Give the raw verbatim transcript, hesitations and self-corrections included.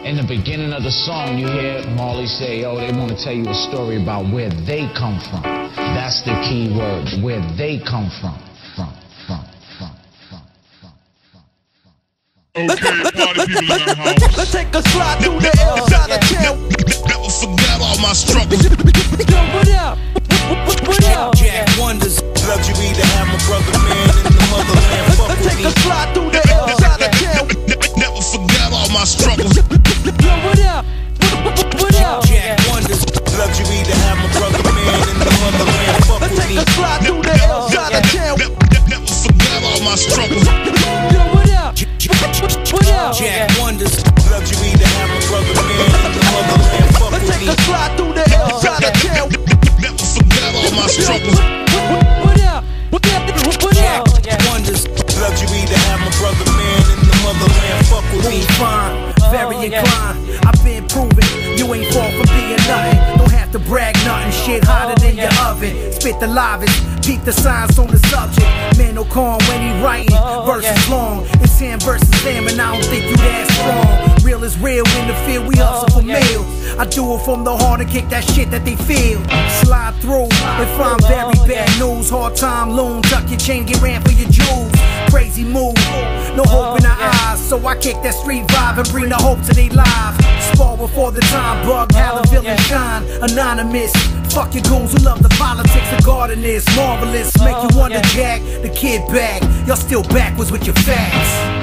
In the beginning of the song, you hear Marley say, oh, they want to tell you a story about where they come from. That's the key word, where they come from. From, from, from, from, from, from, from. Okay, party people in the house. Let's take a slide through the L side of town. Never forget all my struggles. Yo, what up? What up? Jack Wonders, luxury to have my brother man in the motherland. Fuck Let's with take me. a slide through the L side of town. Never forget all my struggles. Yo, what up? What up? Jack Wonders, luxury to have my brother man in the motherland. Fuck Let's with take me. a slide through the L side of town. Never forget all my struggles. Yo, what up? What up? Jack Wonders, luxury to have my brother man in the motherland. Fuck Let's with take me. a slide through the L side of town. Never forget all my struggles. What up? What up? Jack Wonders, luxury to have my brother man in the motherland. Fuck with me. Fine, very inclined. I've been proven you ain't far from being nothing. Don't have to brag nothing. Shit hotter than your oven. Spit the livest, peep the signs on the subject. Man, no calm when he writing. Verses long, it's him versus them, and I don't think you that strong. Real is real in the field, we hustle for meals. I do it from the heart and kick that shit that they feel. Slide through if I'm very bad news. Hard time loom, tuck your chain, get ran for your jewels. Crazy move, no hope in the eyes, so I kick that street vibe and bring the hope to their lives. Spar before the time, bug, how the villain shine. Anonymous, fuck your goons who love the politics. The garden is marvelous, make you wonder, Jack. The kid back, y'all still backwards with your facts.